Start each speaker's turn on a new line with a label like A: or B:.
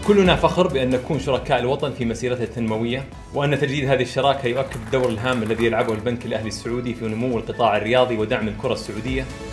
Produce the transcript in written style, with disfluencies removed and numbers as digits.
A: كلنا فخر بأن نكون شركاء الوطن في مسيرته التنموية، وأن تجديد هذه الشراكة يؤكد الدور الهام الذي يلعبه البنك الأهلي السعودي في نمو القطاع الرياضي ودعم الكرة السعودية.